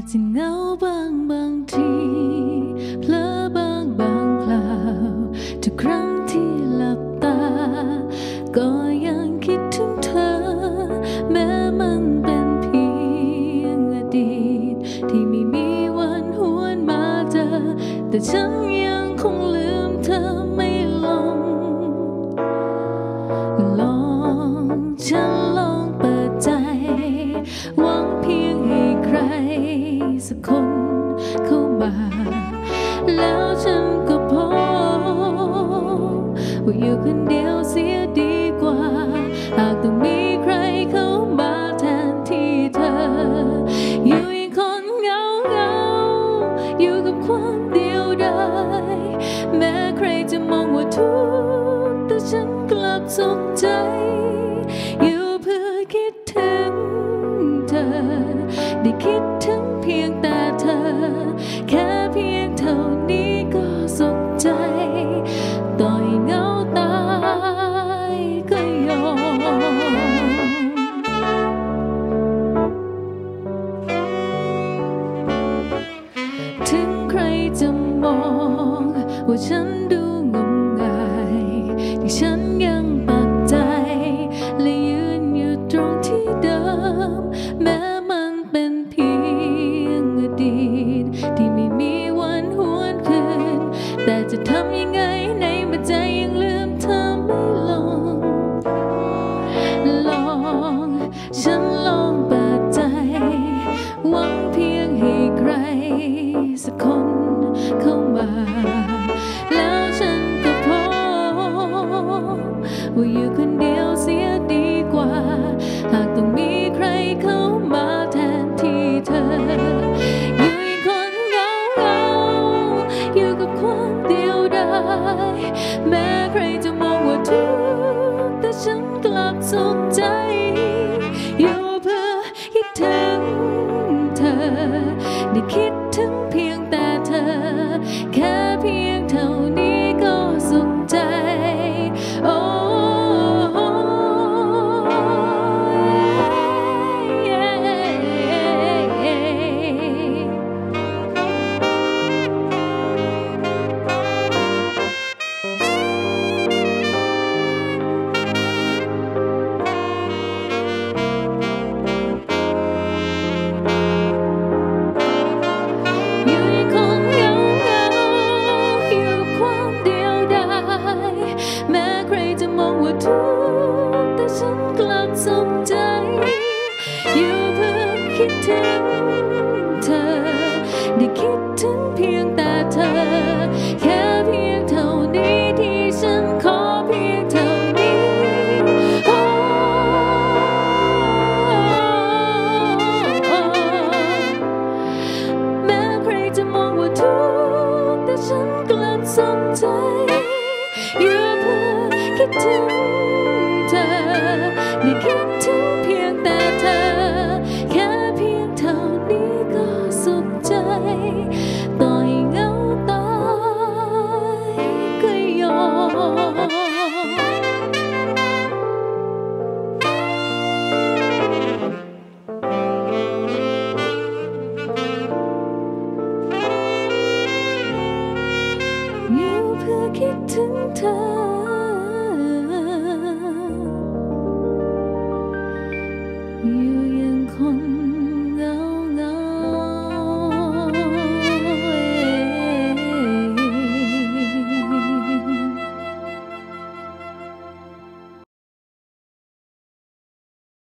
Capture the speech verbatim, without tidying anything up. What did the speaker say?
จะเหงาบางบางทีเพลอบางบางคราวทุกครั้งที่หลับตาก็ยังคิดถึงเธอแม้มันเป็นเพียงอดีตที่ไม่มีวันหวนมาเจอแต่ฉันยังคงลืมเธอไม่ลงลองฉันลองเปิดใจหวังเพียงให้ใครสักคนเข้ามาแล้วฉันก็พบว่าอยู่คนเดียวเสียดีกว่าหากต้องมีใครเข้ามาแทนที่เธออยู่ยังคนเหงาเหงาอยู่กับความเดียวดายแม้ใครจะมองว่าทุกข์แต่ฉันกลับสุขใจอยู่เพื่อคิดถึงเธอได้คิดถึงเพียงแต่เธอแค่เพียงเท่านี้ก็สุขใจต่อให้เหงาตายก็ยอมถึงใครจะมองว่าฉันดูงมงายที่ฉันยังปักใจและยืนอยู่ตรงที่เดิมแม้มันเป็นเพียงอดีตที่ไม่มีวันหวนคืนแต่จะทำยังไงในเมื่อใจยังลืมเธอไม่ลงลองฉันลองเปิดใจหวังเพียงให้ใครสักคนเข้ามาแล้วฉันก็พบว่าอยู่คนเดียวเสียดีกว่าหากต้องมีใครเข้ามาแทนที่เธออยู่ยังคนเหงาเหงาอยู่กับความเดียวดายแม้ใครจะมองว่าทุกข์แต่ฉันกลับสุขใจอยู่เพื่อคิดถึงเธอได้คิดถึงเพียงแต่เธอแค่เพียงเท่านี้ก็สุขใจโอ้ทุกข์แต่ฉันกลับสุขใจอยู่เพื่อคิดถึงเธอได้คิดถึงเพียงแต่เธอแค่เพียงเท่านี้ที่ฉันขอเพียงเท่านี้โอ้แม้ใครจะมองว่าทุกข์แต่ฉันกลับสุขใจอยู่เพื่อคิดถึง